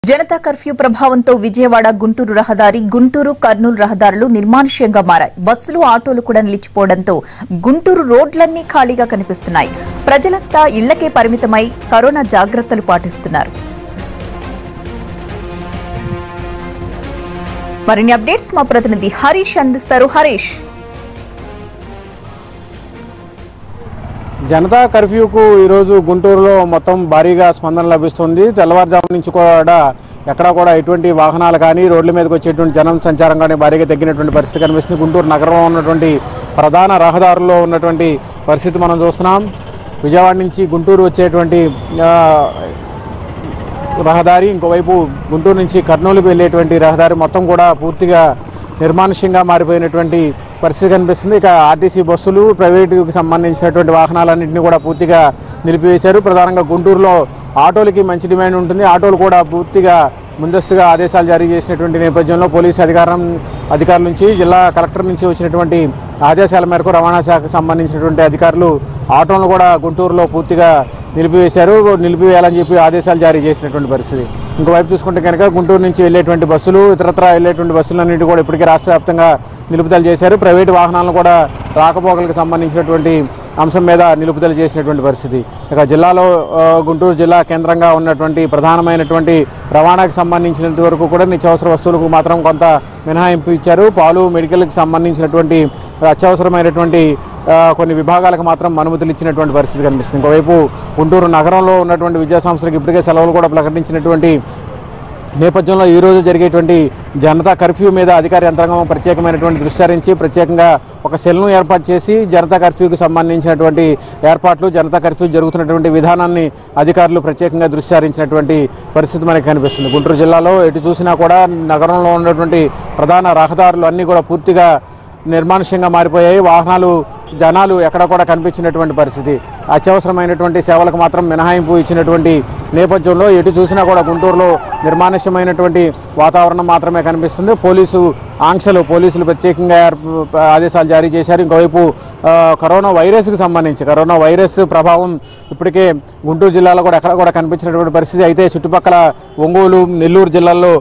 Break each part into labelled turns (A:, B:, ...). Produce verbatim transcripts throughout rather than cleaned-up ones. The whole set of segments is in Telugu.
A: జనతా కర్ఫ్యూ ప్రభావంతో విజయవాడ గుంటూరు రహదారి గుంటూరు కర్నూలు రహదారులు నిర్మానుష్యంగా మారాయి. బస్సులు ఆటోలు కూడా నిలిచిపోవడంతో గుంటూరు రోడ్లన్నీ ఖాళీగా కనిపిస్తున్నాయి. ప్రజలంతా ఇళ్లకే పరిమితమై కరోనా జాగ్రత్తలు పాటిస్తున్నారు. మరిన్ని అప్డేట్స్ మా ప్రతినిధి హరీష్ అందిస్తారు. హరీష్,
B: జనతా కర్ఫ్యూకు ఈరోజు గుంటూరులో మొత్తం భారీగా స్పందన లభిస్తుంది. తెల్లవారుజాము నుంచి కూడా ఎక్కడా కూడా ఎటువంటి వాహనాలు కానీ రోడ్ల మీదకి వచ్చేటువంటి జనం సంచారం కానీ భారీగా తగ్గినటువంటి పరిస్థితి కనిపిస్తుంది. గుంటూరు నగరంలో ఉన్నటువంటి ప్రధాన రహదారుల్లో ఉన్నటువంటి పరిస్థితి మనం చూస్తున్నాం. విజయవాడ నుంచి గుంటూరు వచ్చేటువంటి రహదారి, ఇంకోవైపు గుంటూరు నుంచి కర్నూలుకు వెళ్ళేటువంటి రహదారి మొత్తం కూడా పూర్తిగా నిర్మానుష్యంగా మారిపోయినటువంటి పరిస్థితి కనిపిస్తుంది. ఇక ఆర్టీసీ బస్సులు, ప్రైవేటుకి సంబంధించినటువంటి వాహనాలన్నింటినీ కూడా పూర్తిగా నిలిపివేశారు. ప్రధానంగా గుంటూరులో ఆటోలకి మంచి డిమాండ్ ఉంటుంది. ఆటోలు కూడా పూర్తిగా ముందస్తుగా ఆదేశాలు జారీ చేసినటువంటి నేపథ్యంలో పోలీసు అధికారం అధికారుల నుంచి, జిల్లా కలెక్టర్ నుంచి వచ్చినటువంటి ఆదేశాల మేరకు రవాణా శాఖకు సంబంధించినటువంటి అధికారులు ఆటోలను కూడా గుంటూరులో పూర్తిగా నిలిపివేశారు. నిలిపివేయాలని చెప్పి ఆదేశాలు జారీ చేసినటువంటి పరిస్థితి. ఇంకోవైపు చూసుకుంటే కనుక గుంటూరు నుంచి వెళ్ళేటువంటి బస్సులు, ఇతరత్ర వెళ్ళేటువంటి బస్సులన్నింటి కూడా ఇప్పటికే రాష్ట్ర వ్యాప్తంగా నిలుపుదల చేశారు. ప్రైవేటు వాహనాలను కూడా రాకపోకలకు సంబంధించినటువంటి అంశం మీద నిలుపుదల చేసినటువంటి పరిస్థితి. ఇక జిల్లాలో గుంటూరు జిల్లా కేంద్రంగా ఉన్నటువంటి ప్రధానమైనటువంటి రవాణాకు సంబంధించినంత వరకు కూడా నిత్యావసర వస్తువులకు మాత్రం కొంత మినహాయింపు ఇచ్చారు. పాలు, మెడికల్కి సంబంధించినటువంటి అత్యవసరమైనటువంటి కొన్ని విభాగాలకు మాత్రం అనుమతులు ఇచ్చినటువంటి పరిస్థితి కనిపిస్తుంది. ఇంకోవైపు గుంటూరు నగరంలో ఉన్నటువంటి విద్యాసంస్థలకు ఇప్పటికే సెలవులు కూడా ప్రకటించినటువంటి నేపథ్యంలో ఈరోజు జరిగేటువంటి జనతా కర్ఫ్యూ మీద అధికార యంత్రాంగం ప్రత్యేకమైనటువంటి దృష్టి సారించి ప్రత్యేకంగా ఒక సెల్ను ఏర్పాటు చేసి జనతా కర్ఫ్యూకి సంబంధించినటువంటి ఏర్పాట్లు, జనతా కర్ఫ్యూ జరుగుతున్నటువంటి విధానాన్ని అధికారులు ప్రత్యేకంగా దృష్టి సారించినటువంటి పరిస్థితి మనకి కనిపిస్తుంది. గుంటూరు జిల్లాలో ఎటు చూసినా కూడా నగరంలో ఉన్నటువంటి ప్రధాన రహదారులు అన్నీ కూడా పూర్తిగా నిర్మానుష్యంగా మారిపోయాయి. వాహనాలు, జనాలు ఎక్కడ కూడా కనిపించినటువంటి పరిస్థితి. అత్యవసరమైనటువంటి సేవలకు మాత్రం మినహాయింపు ఇచ్చినటువంటి నేపథ్యంలో ఎటు చూసినా కూడా గుంటూరులో నిర్మానుష్యమైనటువంటి వాతావరణం మాత్రమే కనిపిస్తుంది. పోలీసు ఆంక్షలు, పోలీసులు ప్రత్యేకంగా ఆదేశాలు జారీ చేశారు. ఇంకోవైపు కరోనా వైరస్కి సంబంధించి కరోనా వైరస్ ప్రభావం ఇప్పటికే గుంటూరు జిల్లాలో కూడా ఎక్కడ కూడా కనిపించినటువంటి పరిస్థితి. అయితే చుట్టుపక్కల ఒంగోలు, నెల్లూరు జిల్లాల్లో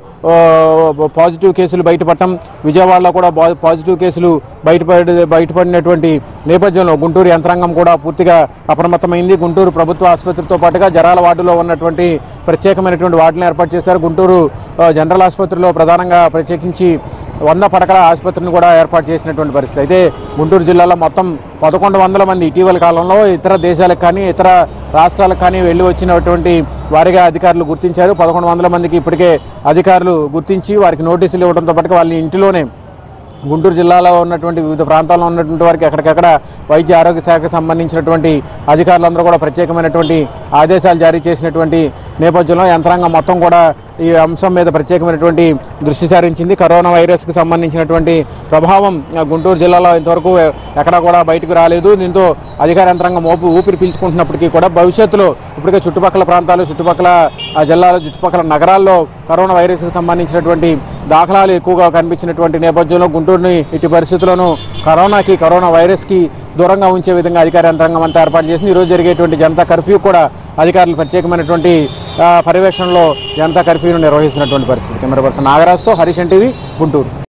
B: పాజిటివ్ కేసులు బయటపడటం, విజయవాడలో కూడా పాజిటివ్ కేసులు బయటపడి బయటపడినటువంటి నేపథ్యంలో గుంటూరు యంత్రాంగం కూడా పూర్తిగా అప్రమత్తమైంది. గుంటూరు ప్రభుత్వ ఆసుపత్రితో పాటుగా జరాల వార్డులో ఉన్నటువంటి ప్రత్యేకమైనటువంటి వార్డులను ఏర్పాటు చేశారు. గుంటూరు జనరల్ ఆసుపత్రిలో ప్రధానంగా ప్రత్యేకించి వంద పడకల ఆసుపత్రిని కూడా ఏర్పాటు చేసినటువంటి పరిస్థితి. అయితే గుంటూరు జిల్లాలో మొత్తం పదకొండు వందల మంది ఇటీవల కాలంలో ఇతర దేశాలకు కానీ ఇతర రాష్ట్రాలకు కానీ వెళ్ళి వచ్చినటువంటి వారిగా అధికారులు గుర్తించారు. పదకొండు వందల మందికి ఇప్పటికే అధికారులు గుర్తించి వారికి నోటీసులు ఇవ్వడంతో పాటుగా వాళ్ళ ఇంటిలోనే గుంటూరు జిల్లాలో ఉన్నటువంటి వివిధ ప్రాంతాల్లో ఉన్నటువంటి వారికి ఎక్కడికక్కడ వైద్య ఆరోగ్య శాఖకు సంబంధించినటువంటి అధికారులందరూ కూడా ప్రత్యేకమైనటువంటి ఆదేశాలు జారీ చేసినటువంటి నేపథ్యంలో యంత్రాంగం మొత్తం కూడా ఈ అంశం మీద ప్రత్యేకమైనటువంటి దృష్టి సారించింది. కరోనా వైరస్కి సంబంధించినటువంటి ప్రభావం గుంటూరు జిల్లాలో ఇంతవరకు ఎక్కడా కూడా బయటకు రాలేదు. దీంతో అధికార యంత్రాంగం ఊపి ఊపిరి పీల్చుకుంటున్నప్పటికీ కూడా భవిష్యత్తులో ఇప్పటికే చుట్టుపక్కల ప్రాంతాలు, చుట్టుపక్కల జిల్లాలు, చుట్టుపక్కల నగరాల్లో కరోనా వైరస్కి సంబంధించినటువంటి దాఖలాలు ఎక్కువగా కనిపించినటువంటి నేపథ్యంలో గుంటూరుని ఇటు పరిస్థితుల్లోనూ కరోనాకి, కరోనా వైరస్కి దూరంగా ఉంచే విధంగా అధికార యంత్రాంగం అంతా ఏర్పాటు చేసింది. ఈరోజు జరిగేటువంటి జనతా కర్ఫ్యూ కూడా అధికారులు ప్రత్యేకమైనటువంటి పర్యవేక్షణలో జనతా కర్ఫ్యూను నిర్వహిస్తున్నటువంటి పరిస్థితి. కెమెరా పర్సన్ నాగరాజ్తో హరీష్ ఎన్టీవీ, గుంటూరు.